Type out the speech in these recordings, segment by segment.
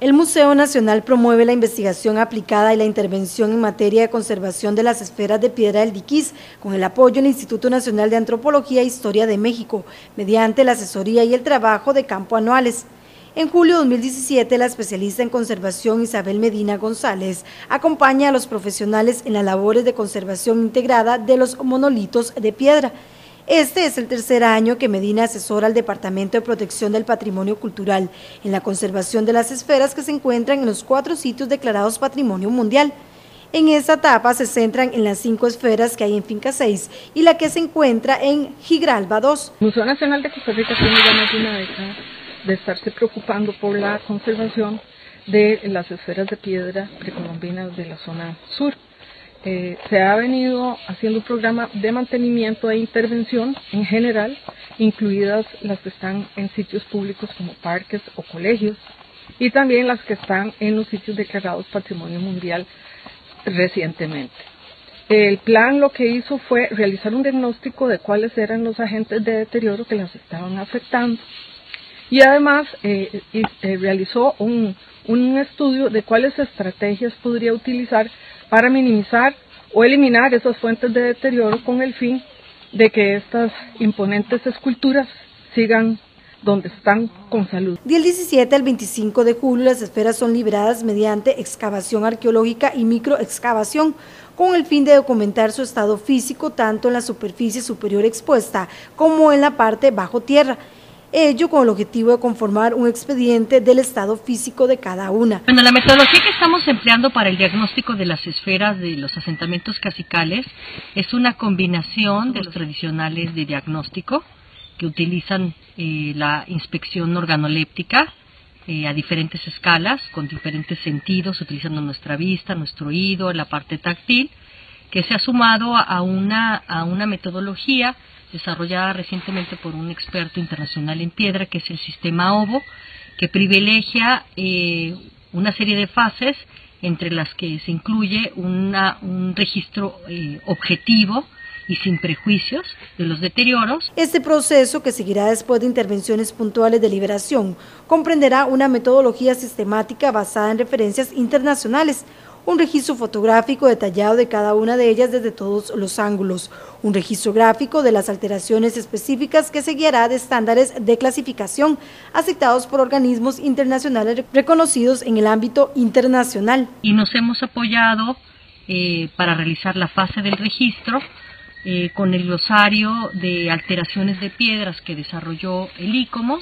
El Museo Nacional promueve la investigación aplicada y la intervención en materia de conservación de las esferas de piedra del Diquís, con el apoyo del Instituto Nacional de Antropología e Historia de México, mediante la asesoría y el trabajo de campo anuales. En julio de 2017, la especialista en conservación Isabel Medina González acompaña a los profesionales en las labores de conservación integrada de los monolitos de piedra. Este es el tercer año que Medina asesora al Departamento de Protección del Patrimonio Cultural en la conservación de las esferas que se encuentran en los 4 sitios declarados Patrimonio Mundial. En esta etapa se centran en las 5 esferas que hay en Finca 6 y la que se encuentra en Gigralba 2. El Museo Nacional de Costa Rica tiene ya más de una década de estarse preocupando por la conservación de las esferas de piedra precolombinas de la zona sur. Se ha venido haciendo un programa de mantenimiento e intervención en general, incluidas las que están en sitios públicos como parques o colegios, y también las que están en los sitios declarados Patrimonio Mundial recientemente. El plan lo que hizo fue realizar un diagnóstico de cuáles eran los agentes de deterioro que las estaban afectando, y además realizó un estudio de cuáles estrategias podría utilizar para minimizar o eliminar esas fuentes de deterioro con el fin de que estas imponentes esculturas sigan donde están con salud. Del 17 al 25 de julio las esferas son liberadas mediante excavación arqueológica y microexcavación, con el fin de documentar su estado físico tanto en la superficie superior expuesta como en la parte bajo tierra. Ello con el objetivo de conformar un expediente del estado físico de cada una. Bueno, la metodología que estamos empleando para el diagnóstico de las esferas de los asentamientos cacicales es una combinación de los tradicionales de diagnóstico que utilizan la inspección organoléptica a diferentes escalas, con diferentes sentidos, utilizando nuestra vista, nuestro oído, la parte táctil, que se ha sumado a una metodología desarrollada recientemente por un experto internacional en piedra, que es el sistema OVO, que privilegia una serie de fases entre las que se incluye un registro objetivo y sin prejuicios de los deterioros. Este proceso, que seguirá después de intervenciones puntuales de liberación, comprenderá una metodología sistemática basada en referencias internacionales, un registro fotográfico detallado de cada una de ellas desde todos los ángulos, un registro gráfico de las alteraciones específicas que se guiará de estándares de clasificación aceptados por organismos internacionales reconocidos en el ámbito internacional. Y nos hemos apoyado para realizar la fase del registro con el glosario de alteraciones de piedras que desarrolló el ICOMOS,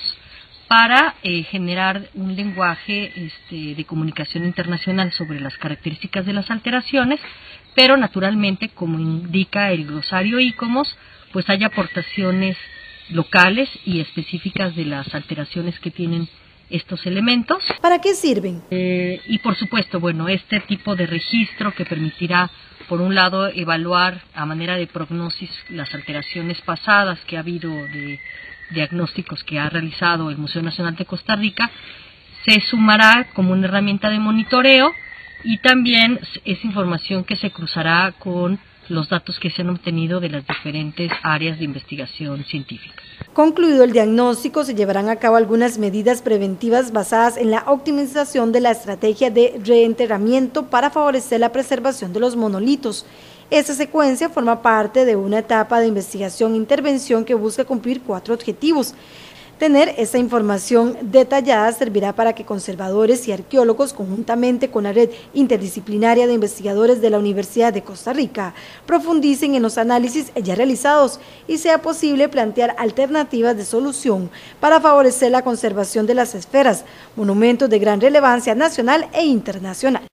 para generar un lenguaje de comunicación internacional sobre las características de las alteraciones, pero naturalmente, como indica el glosario ICOMOS, pues hay aportaciones locales y específicas de las alteraciones que tienen estos elementos. ¿Para qué sirven? Y por supuesto, bueno, este tipo de registro que permitirá, por un lado, evaluar a manera de prognosis las alteraciones pasadas que ha habido de diagnósticos que ha realizado el Museo Nacional de Costa Rica, se sumará como una herramienta de monitoreo, y también es información que se cruzará con los datos que se han obtenido de las diferentes áreas de investigación científica. Concluido el diagnóstico, se llevarán a cabo algunas medidas preventivas basadas en la optimización de la estrategia de reenterramiento para favorecer la preservación de los monolitos. Esta secuencia forma parte de una etapa de investigación e intervención que busca cumplir 4 objetivos. Tener esta información detallada servirá para que conservadores y arqueólogos, conjuntamente con la red interdisciplinaria de investigadores de la Universidad de Costa Rica, profundicen en los análisis ya realizados y sea posible plantear alternativas de solución para favorecer la conservación de las esferas, monumentos de gran relevancia nacional e internacional.